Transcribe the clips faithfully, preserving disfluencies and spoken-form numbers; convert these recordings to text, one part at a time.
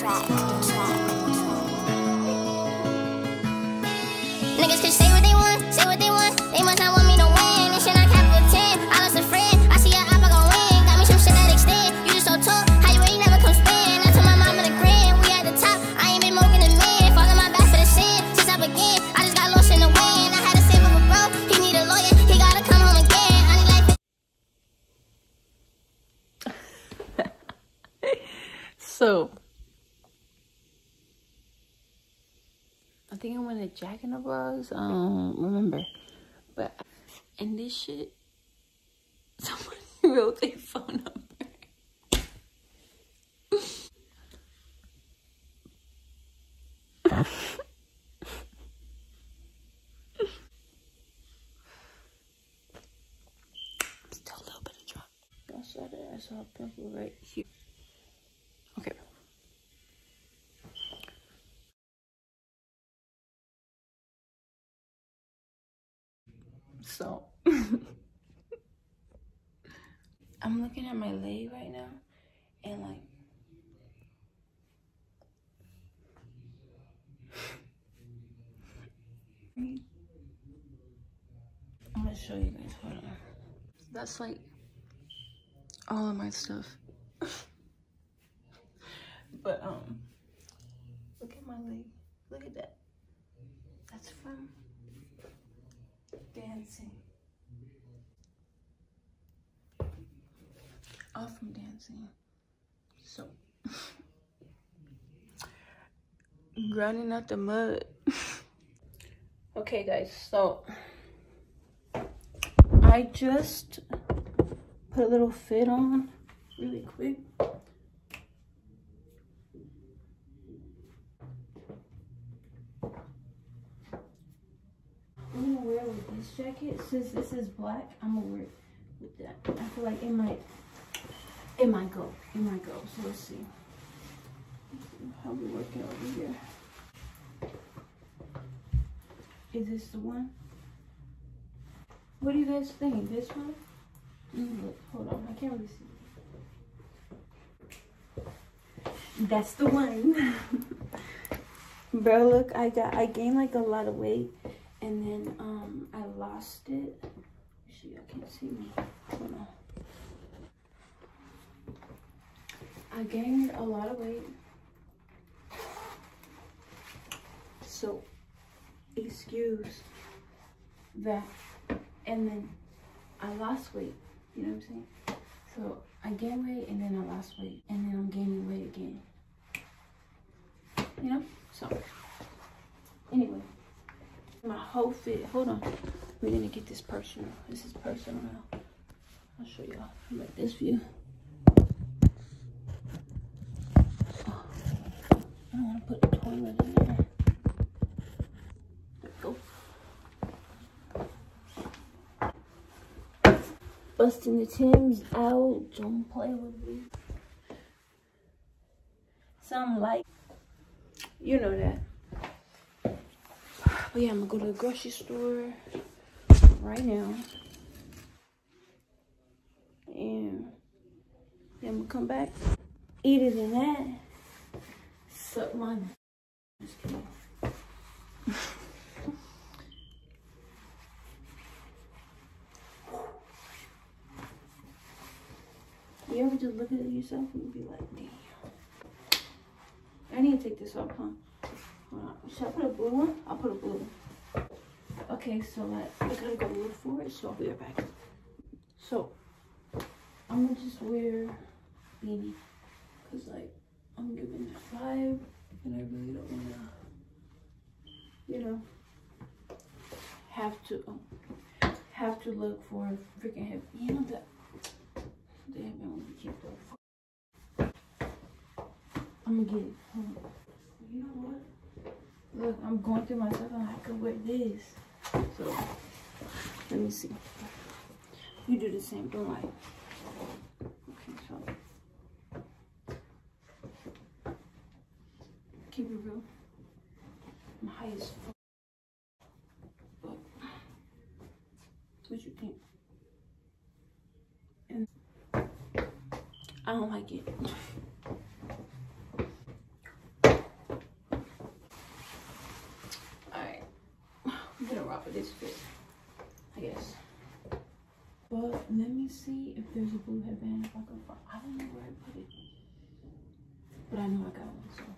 track, track. Niggas can say what they want, say what they want. They must not want me to win. This shit not capital ten. I lost a friend. I see your app, I gon' win. Got me some shit that extend. You just so tall. How you ain't never come spin? I told my mama to grin. We at the top. I ain't been smoking the men. Falling my back for the sin. Since I began, I just got lost in the wind. I had to save up a bro. He need a lawyer. He gotta come home again. I need like. So I think I went to Jack in the Box. I don't remember. But in this shit, somebody wrote their phone number. Still a little bit of drop. I saw that. I saw a pimple right here. Okay. So I'm looking at my leg right now and like I'm gonna show you guys. Hold on. That's like all of my stuff. But um look at my leg. Look at that. That's from dancing. All from dancing. So grinding out the mud. Okay guys, so I just put a little fit on really quick. I'm gonna wear it with this jacket. Since this is black, I'm gonna wear it with that. I feel like it might, it might go. It might go. So let's see. Let's see how we working over here. Is this the one? What do you guys think? This one? Mm, look, hold on. I can't really see. That's the one. Bro, look, I got, I gained like a lot of weight. And then um, I lost it. See, y'all can't see me. Hold on. I gained a lot of weight. So, excuse that. And then I lost weight. You know what I'm saying? So, I gained weight and then I lost weight. And then I'm gaining weight again. You know? So, anyway. My whole fit. Hold on. We're gonna get this personal. This is personal now. I'll show y'all from like this view. Oh, I don't want to put the toilet in there. There we go. Busting the Timbs out. Don't play with me. Some light. You know that. But yeah, I'm gonna go to the grocery store right now. And then I'm gonna come back, eat it in that. Suck my. Just kidding. You ever just look at yourself and be like, damn. I need to take this off, huh? Should I put a blue one? I'll put a blue one. Okay, so like, I gotta go look for it, so I'll be right back. So, I'm gonna just wear beanie. Cause like, I'm giving that vibe, and I really don't wanna, you know, have to, um, have to look for a freaking heavy, you know that, they haven't really kept up. I'm gonna get it. Hold on. You know what? Look, I'm going through my stuff and I could wear this. So, let me see. You do the same, don't lie. Okay, so. Keep it real. I'm high as fuck. But, what you think? And I don't like it. see if there's a blue headband. If I can find, I don't know where I put it, but I know I got one. So.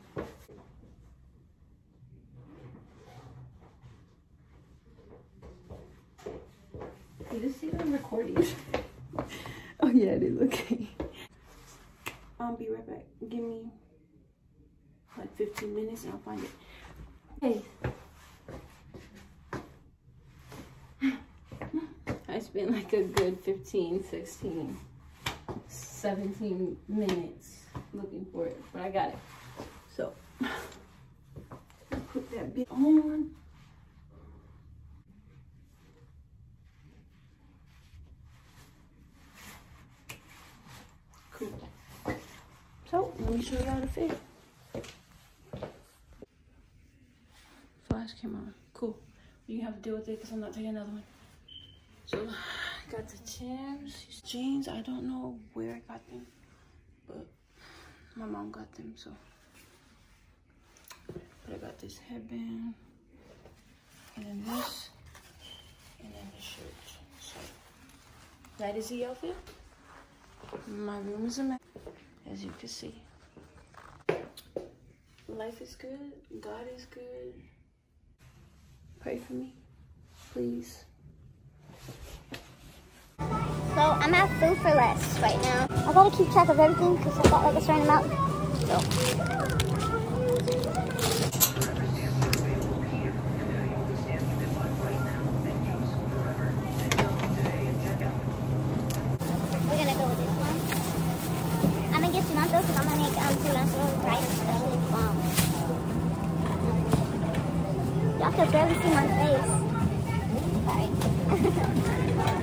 Hey, this is even recording. Oh yeah, it is. Okay. I'll be right back. Give me like fifteen minutes and I'll find it. Hey. I spent like a good fifteen, sixteen, seventeen minutes looking for it, but I got it. So, I'll put that bit on. Cool. So, let me show you how to fit. Flash camera on. Cool. You have to deal with it because I'm not taking another one. So, I got the Timbs, these jeans. I don't know where I got them, but my mom got them, so. But I got this headband, and then this, and then the shirt. So, that is the outfit. My room is a mess, as you can see. Life is good. God is good. Pray for me, please. So I'm at Food for Less right now. I gotta keep track of everything because I got like a certain amount. So. We're gonna go with this one. I'm gonna get cilantro because I'm gonna make um, cilantro rice, especially um. Y'all can barely see my face. Sorry.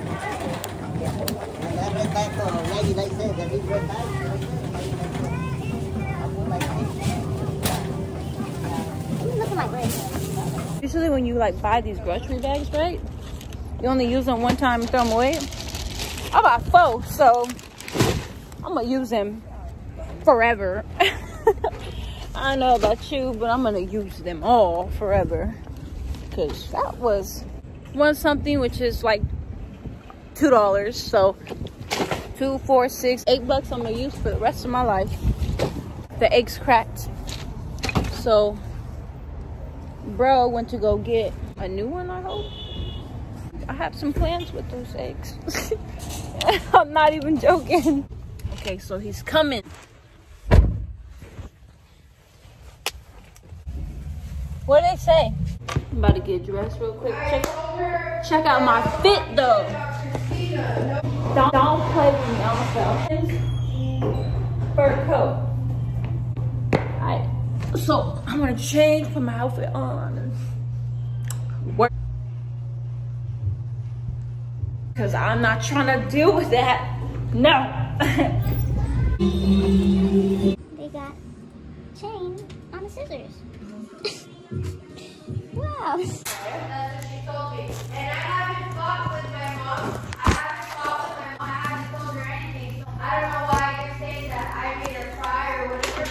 Look at my legs. Usually when you like buy these grocery bags, right? You only use them one time and throw them away. I bought four, so I'm gonna use them forever. I don't know about you, but I'm gonna use them all forever. Cause that was one something which is like two dollars. So two, four, six, eight bucks I'm gonna use for the rest of my life. The eggs cracked. So bro went to go get a new one, I hope. I have some plans with those eggs. I'm not even joking. Okay, so he's coming. What did they say? I'm about to get dressed real quick. Check, check out my fit though. Don't, don't play with me also. Fur coat. Alright, so I'm gonna change, put my outfit on. Work. Because I'm not trying to deal with that. No. They got chain on the scissors. Wow. That's what she told me. And I haven't fought with my mom. I haven't fought with my mom. I haven't told her anything. So I don't know why you're saying that I made her cry or whatever.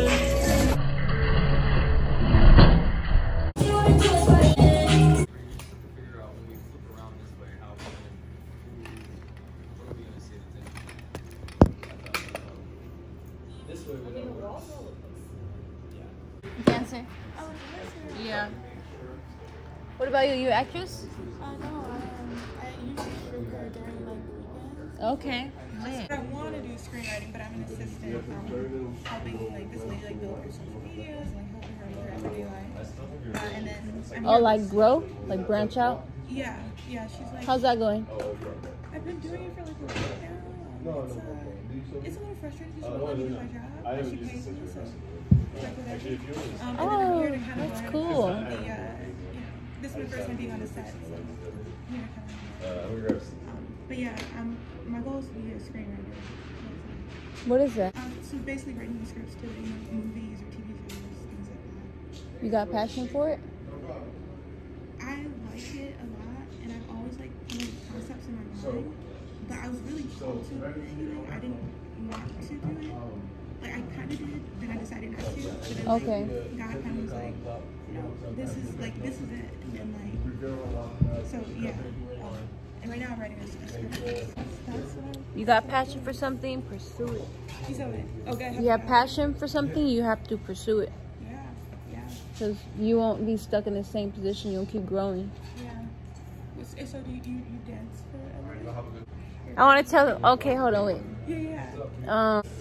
Dancer? Yeah. What about you? You an actress? Uh, no, um, I usually shoot her during like weekends. Okay. I want to do screenwriting, but I'm an assistant, um, helping like this lady like build her social medias, like helping her with her everyday life. Uh, and then I'm Oh, like grow? Like branch out? yeah, yeah. She's like. How's that going? I've been doing it for like a week now. It's, uh, it's a little frustrating because she won't let me do my job, but she pays me, so like whatever. Um, and then I'm here to kind of that's learn cool. the, uh, you know, this is my first time being on a set, so I'm here to kind of. Um, but yeah, um, my goal is to be a screenwriter. What is that? Um, so basically writing the scripts to, you know, movies or T V shows, things like that. You got passion for it? I like it a lot, and I've always like kind of concepts in my mind, but I was really close to it. Anyway, I didn't want to do it. Like I kind of did, then I decided not to. But then, like, Okay. God kind of was like, you know, this is like this is it, and then like, so yeah. Um, And right now I'm writing a script. That's, that's what I'm... You got passion for something, pursue it. You said what? Okay. You have passion for something, you have to pursue it. Yeah, yeah, Because you won't be stuck in the same position, you'll keep growing. yeah. So, so do you, you, you dance for everything? I want to tell, okay, hold on, wait. Yeah, yeah. Um,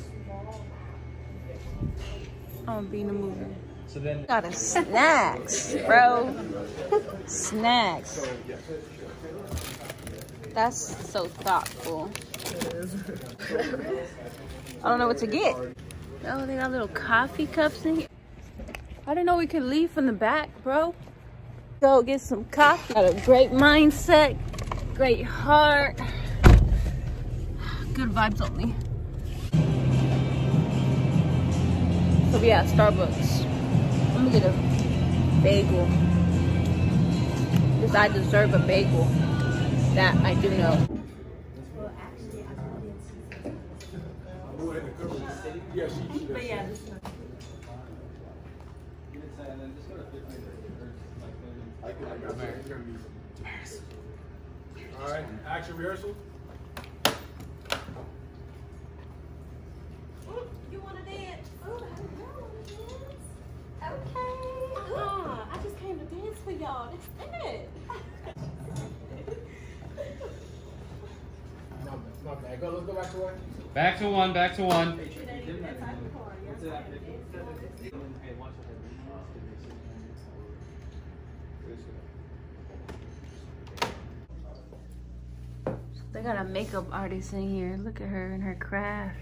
I want to be in the movie. So then, got a snacks, bro. Snacks. That's so thoughtful. I don't know what to get. Oh, they got little coffee cups in here. I didn't know we could leave from the back, bro. Go get some coffee. Got a great mindset, great heart. Good vibes only. So we at Starbucks. I'm gonna get a bagel. Because I deserve a bagel. That I do know. But yeah, this one. All right, action rehearsal. You want to dance? Oh, I want to dance. Okay. Uh, I just came to dance for y'all. That's it. My bad. Go, let's go back to one. Back to one, back to one. They got a makeup artist in here. Look at her and her craft.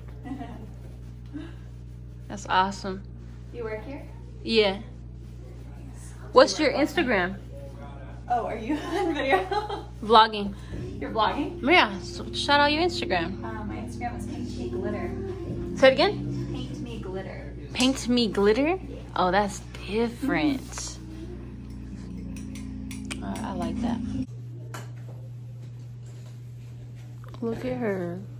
That's awesome. You work here? Yeah. What's your Instagram? Oh, are you on video? Vlogging. You're vlogging? Yeah, so shout out your Instagram. Uh, my Instagram is Paint Me Glitter. Say it again? Paint Me Glitter. Paint Me Glitter? Oh, that's different. Uh, I like that. Look at her.